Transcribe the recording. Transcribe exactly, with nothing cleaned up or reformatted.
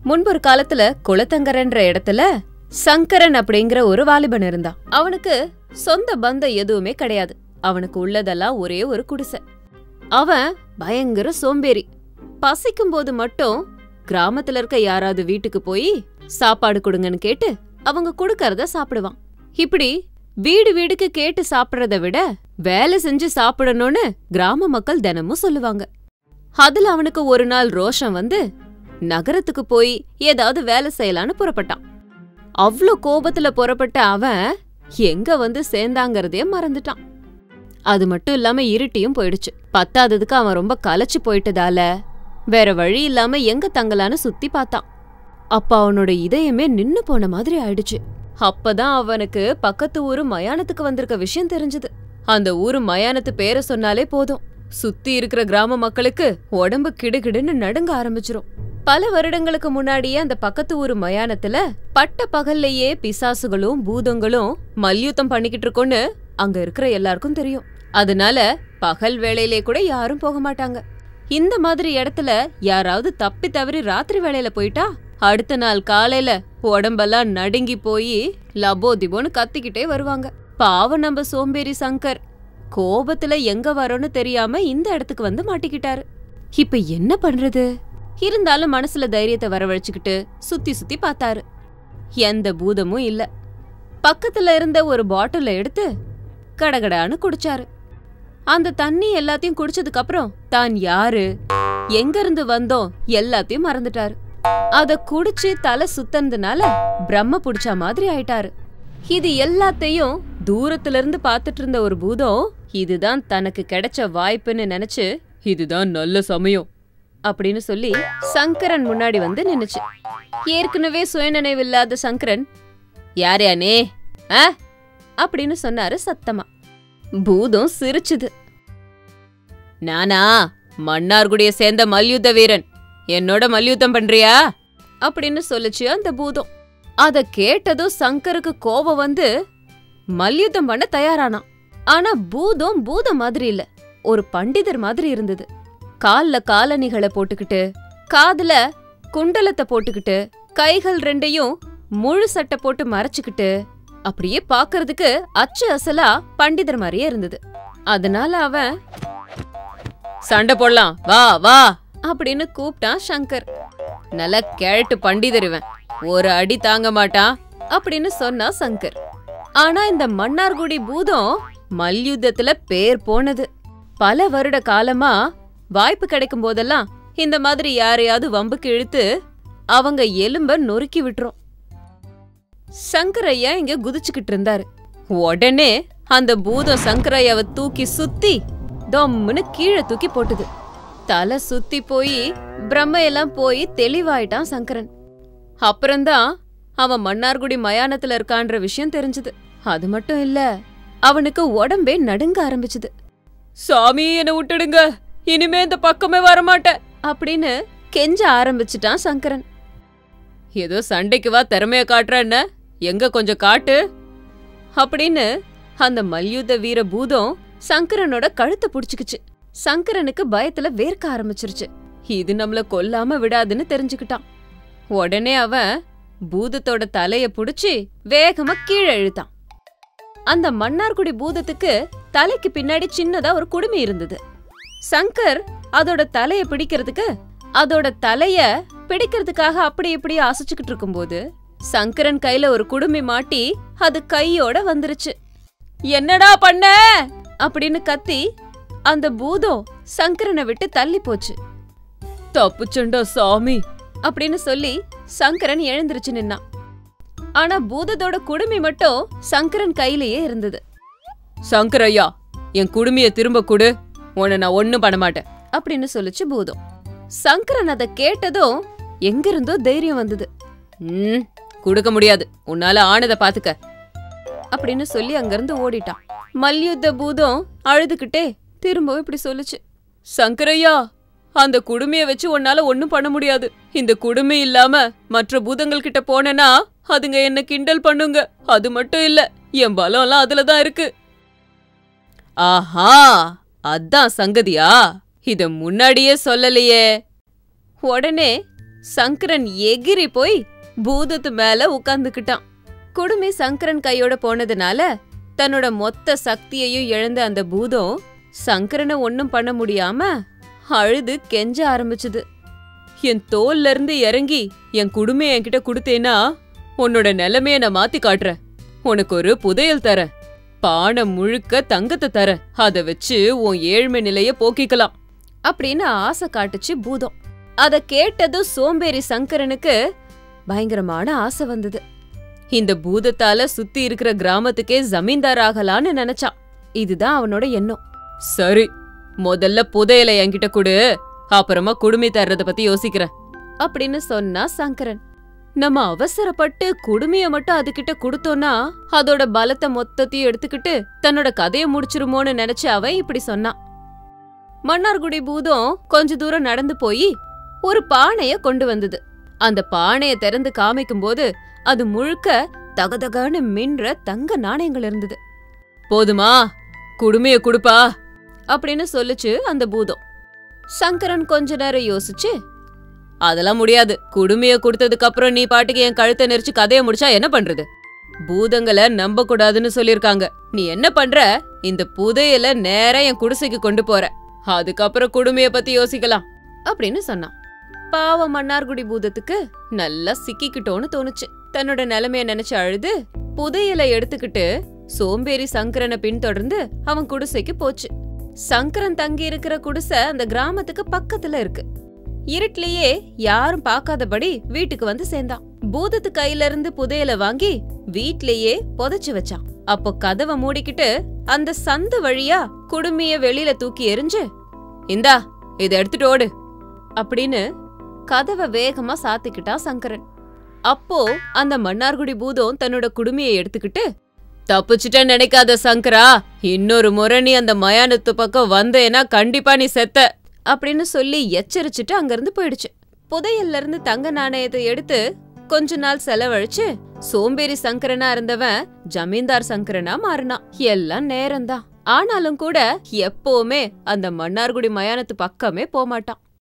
முன்பொரு காலத்துல குளத்தங்கரன்ற இடத்துல சங்கரன் அப்படிங்கிற ஒரு வாலிபன் இருந்தான். அவனுக்கு சொந்த பந்தம் எதுவுமே கிடையாது. அவனுக்கு உள்ளதெல்லாம் ஒரே ஒரு குடிசை. அவன் பயங்கர சோம்பேறி. பசிக்கும் போது மட்டும் கிராமத்துல இருக்க யாராவது வீட்டுக்கு போய் சாப்பாடு கொடுங்கன்னு கேட்டு அவங்க கொடுக்கறத சாப்பிடுவான். இப்படி வீடு வீடுக்கு கேட்டு சாப்பிடறத விட வேலை செஞ்சு சாப்பிடணும்னு கிராம மக்கள் தினமும் சொல்லுவாங்க. அதுல அவனுக்கு ஒரு நாள் ரோஷம் வந்து நகரத்துக்கு போய் ஏதாவது வேலை செய்யலான்னு புறப்பட்டான். அவ்ளோ கோபத்துல புறப்பட்ட அவன் எங்க வந்து சேர்ந்தாங்கறதே மறந்துட்டான். அது மட்டும் இல்லாம இருட்டியும் போயிடுச்சு. பத்தாததுக்கு அவன் ரொம்ப களைச்சு போயிட்டதால வேற வழி இல்லாம எங்க தங்கலான்னு சுத்தி பார்த்தான். அப்ப அவனோட இதயமே நின்னு போன மாதிரி ஆயிடுச்சு. அப்பதான் அவனுக்கு பக்கத்து ஊரு மயானத்துக்கு வந்திருக்க விஷயம் தெரிஞ்சது. அந்த ஊரு மயானத்து பேரை சொன்னாலே போதும், சுத்தி இருக்கிற கிராம மக்களுக்கு உடம்பு கிடுகிடுன்னு நடுங்க ஆரம்பிச்சிரும். பல வருடங்களுக்கு முன்னாடியே அந்த பக்கத்து ஊரு மயானத்துல பட்ட பகல்லையே பிசாசுகளும் பூதங்களும் மல்யுத்தம் பண்ணிக்கிட்டு இருக்கோன்னு அங்க இருக்கிற எல்லாருக்கும் தெரியும். அதனால பகல் வேளையிலே கூட யாரும் போக மாட்டாங்க. இந்த மாதிரி இடத்துல யாராவது தப்பி தவறி ராத்திரி வேளையில போயிட்டா அடுத்த நாள் காலையில உடம்பெல்லாம் நடுங்கி போய் லபோ திபோன்னு கத்திக்கிட்டே வருவாங்க. பாவம் நம்ம சோம்பேறி சங்கர் கோபத்துல எங்க வரோன்னு தெரியாம இந்த இடத்துக்கு வந்து மாட்டிக்கிட்டாரு. இப்ப என்ன பண்றது? இருந்தாலும் மனசுல தைரியத்தை வரவழைச்சுக்கிட்டு சுத்தி சுத்தி பார்த்தாரு. எந்த பூதமும் இல்ல. பக்கத்துல இருந்த ஒரு பாட்டில எடுத்து கடகடான்னு குடிச்சாரு. அந்த தண்ணி எல்லாத்தையும் குடிச்சதுக்கு அப்புறம் தான் யாரு எங்க இருந்து வந்தோம் எல்லாத்தையும் மறந்துட்டாரு. அத குடிச்சு தலை சுத்தனதுனால பிரம்ம புடிச்ச மாதிரி ஆயிட்டாரு. இது எல்லாத்தையும் தூரத்துல இருந்து பாத்துட்டு இருந்த ஒரு பூதம் இதுதான் தனக்கு கிடைச்ச வாய்ப்புன்னு நினைச்சு இதுதான் நல்ல சமயம் அப்படின்னு சொல்லி சங்கரன் முன்னாடி வந்து நின்னுச்சு. ஏற்கனவே சுயநினைவில்லாத சங்கரன் யாரே ஆ அப்படின்னு சொன்னாரு சத்தமா. பூதம் சிரிச்சுது. நானா மன்னார்குடிய சேர்ந்த மல்யுத்த வீரன், என்னோட மல்யுத்தம் பண்றியா அப்படின்னு சொல்லுச்சு அந்த பூதம். அத கேட்டதும் சங்கருக்கு கோபம் வந்து மல்யுத்தம் பண்ண தயாரானான். ஆனா பூதம் பூதம் மாதிரி இல்ல, ஒரு பண்டிதர் மாதிரி இருந்தது. கால்ல காலணிகளை போட்டுக்கிட்டு காதுல குண்டலத்தை போட்டுக்கிட்டு கைகள் ரெண்டையும் முழு சட்டை போட்டு மறைச்சுக்கிட்டு அப்படியே பாக்குறதுக்கு அச்சு அசலா பண்டிதர் மாதிரியே இருந்தது. அதனால அவன் சண்டை போடலாம் வா வா அப்படின்னு கூப்பிட்டான் சங்கர். நல்ல கேட்டு பண்டிதர் இவன், ஒரு அடி தாங்க மாட்டான் அப்படின்னு சொன்னா சங்கர். ஆனா இந்த மன்னார்குடி பூதம் மல்யுத்தத்துல பேர் போனது. பல வருட காலமா வாய்ப்பு கிடைக்கும் போதெல்லாம் இந்த மாதிரி யாரையாவது வம்புக்கு இழுத்து அவங்க எலும்ப நொறுக்கி விட்டுரும். சங்கரையா இங்க குதிச்சுக்கிட்டு இருந்தாரு. உடனே அந்த பூதம் சங்கரையாவை தூக்கி சுத்தி தொம்முன்னு கீழே தூக்கி போட்டுது. தலை சுத்தி போய் பிரம்மையெல்லாம் போய் தெளிவாயிட்டான் சங்கரன். அப்புறம்தான் அவன் மன்னார்குடி மயானத்துல இருக்கான்ற விஷயம் தெரிஞ்சது. அது மட்டும் இல்ல, அவனுக்கு உடம்பே நடுங்க ஆரம்பிச்சுது. சாமி என்ன விட்டுடுங்க, இனிமே இந்த பக்கமே வரமாட்டேன் அப்படின்னு கெஞ்ச ஆரம்பிச்சுட்டான் சங்கரன். ஏதோ சண்டைக்கு வா திறமைய காட்டுறன்னு, எங்க கொஞ்சம் காட்டு அப்படின்னு அந்த மல்யுத்த வீர பூதம் சங்கரனோட கழுத்தை புடிச்சுக்குச்சு. சங்கரனுக்கு பயத்துல வேர்க்க ஆரம்பிச்சிருச்சு. இது நம்மள கொல்லாம விடாதுன்னு தெரிஞ்சுக்கிட்டான். உடனே அவன் பூதத்தோட தலைய புடிச்சு வேகமா கீழே இழுத்தான். அந்த மன்னார்குடி பூதத்துக்கு தலைக்கு பின்னாடி சின்னதா ஒரு குடுமி இருந்தது. சங்கர் அதோட தலைய பிடிக்கிறதுக்கு அதோட தலைய பிடிக்கிறதுக்காக அப்படி இப்படி அசைச்சுக்கிட்டு இருக்கும்போது சங்கரன் கையில ஒரு குடுமி மாட்டி அது கையோட வந்துருச்சு. என்னடா பண்ண அப்படின்னு கத்தி அந்த பூதம் சங்கரனை விட்டு தள்ளி போச்சு. தப்புச்சண்டா சாமி அப்படின்னு சொல்லி சங்கரன் எழுந்திருச்சு நின்னான். ஆனா பூதத்தோட குடுமி மட்டும் சங்கரன் கையிலேயே இருந்தது. சங்கரையா, என் குடுமிய திரும்ப குடு, உன்னை நான் ஒண்ணும் பண்ண மாட்டேன் அப்படின்னு சொல்லிச்சு பூதம். சங்கரன் அதை கேட்டதும் எங்கிருந்தோ தைரியம் வந்தது. ம் குடுக்க முடியாது, உன்னால ஆனத பாத்துக்க அப்படின்னு சொல்லி அங்கிருந்து ஓடிட்டான். மல்யுத்த பூதம் அழுதுகிட்டே திரும்பவும் இப்படி சொல்லுச்சு. சங்கரையா, அந்த குடுமைய வச்சு உன்னால ஒண்ணும் பண்ண முடியாது. இந்த குடுமை இல்லாம மற்ற பூதங்கள் கிட்ட போனேன்னா அதுங்க என்ன கிண்டல் பண்ணுங்க. அது மட்டும் இல்ல, என் பலம் எல்லாம் அதுலதான் இருக்கு. ஆஹா, அதான் சங்கதியா, இத முன்னாடியே சொல்லலையே. உடனே சங்கரன் எகிரி போய் பூதத்து மேல உட்கார்ந்துக்கிட்டான். குடுமி சங்கரன் கையோட போனதுனால தன்னோட மொத்த சக்தியையும் இழந்த அந்த பூதம் சங்கரனை ஒன்னும் பண்ண முடியாம அழுது கெஞ்ச ஆரம்பிச்சுது. என் தோல்ல இருந்து இறங்கி என் குடுமைய என்கிட்ட குடுத்தேனா உன்னோட நிலைமைய நான் மாத்தி காட்டுறேன். உனக்கு ஒரு புதையல் தர, பானை முழுக்க தங்கத்தை தர, அத வச்சு உன் ஏழ்மை நிலைய போக்கிக்கலாம் அப்படின்னு ஆசை காட்டுச்சு பூதம். அத கேட்டதும் சோம்பேறி சங்கரனுக்கு பயங்கரமான ஆசை வந்தது. இந்த பூதத்தால சுத்தி இருக்கிற கிராமத்துக்கே ஜமீன்தார் ஆகலான்னு நினைச்சான். இதுதான் அவனோட எண்ணம். சரி, முதல்ல புதையலை என்கிட்ட கொடு, அப்புறமா குடுமி தர்றத பத்தி யோசிக்கிறேன் அப்படின்னு சொன்னா சங்கரன். நம்ம அவசரப்பட்டு குடுமைய மட்டும் அதுகிட்ட குடுத்தோம்னா அதோட பலத்தை மொத்தத்தையும் எடுத்துக்கிட்டு தன்னோட கதைய முடிச்சிருமோன்னு நினைச்சு அவன் இப்படி சொன்னான். மன்னார்குடி பூதம் கொஞ்ச தூரம் நடந்து போய் ஒரு பானைய கொண்டு வந்தது. அந்த பானைய திறந்து காமிக்கும் போது அது முழுக்க தகதகான்னு மின்ற தங்க நாணயங்கள் இருந்தது. போதுமா, குடுமைய குடுப்பா அப்படின்னு சொல்லுச்சு அந்த பூதம். சங்கரன் கொஞ்ச நேரம் யோசிச்சு, அதெல்லாம் முடியாது, குடுமைய குடுத்ததுக்கு அப்புறம் நீ பாட்டுக்கு என் கழுத்தை நெரிச்சு கதைய முடிச்சா என்ன பண்றது? பூதங்களை நம்ப கூடாதுன்னு சொல்லிருக்காங்க. நீ என்ன பண்ற, இந்த புதையல நேரா என் குடிசைக்கு கொண்டு போற, அதுக்கப்புறம் குடுமைய பத்தி யோசிக்கலாம் அப்படின்னு சொன்னான். பாவ மன்னார்குடி பூதத்துக்கு நல்லா சிக்கிக்கிட்டோன்னு தோணுச்சு. தன்னோட நிலைமைய நினைச்சு அழுது புதையலை எடுத்துக்கிட்டு சோம்பேறி சங்கரனை பின்தொடர்ந்து அவன் குடிசைக்கு போச்சு. சங்கரன் தங்கி இருக்கிற குடிசை அந்த கிராமத்துக்கு பக்கத்துல இருக்கு. இருட்டிலேயே யாரும் பாக்காதபடி வீட்டுக்கு வந்து சேர்ந்தான். பூதத்து கையில இருந்து புதையலை வாங்கி வீட்லயே புதைச்சு வச்சான். அப்போ கதவை மூடிக்கிட்டு அந்த சந்து வழியா குடுமிய வெளியில தூக்கி எறிஞ்சு, இந்தா இத எடுத்துட்டு ஓடு அப்படின்னு கதவை வேகமா சாத்திக்கிட்டான் சங்கரன். அப்போ அந்த மன்னார்குடி பூதம் தன்னோட குடுமையை எடுத்துக்கிட்டு, தப்பிச்சுட்ட நினைக்காத சங்கரா, இன்னொரு முறை நீ அந்த மயானத்து பக்கம் வந்தேனா கண்டிப்பா நீ செத்த அப்படின்னு சொல்லி எச்சரிச்சுட்டு அங்கிருந்து போயிடுச்சு. புதையல்ல இருந்து தங்க நாணயத்தை எடுத்து கொஞ்ச நாள் செலவழிச்சு சோம்பேறி சங்கரனா இருந்தவன் ஜமீன்தார் சங்கரனா மாறினான். எல்லாம் நேரம்தான். ஆனாலும் கூட எப்பவுமே அந்த மன்னார்குடி மயானத்து பக்கமே போமாட்டான்.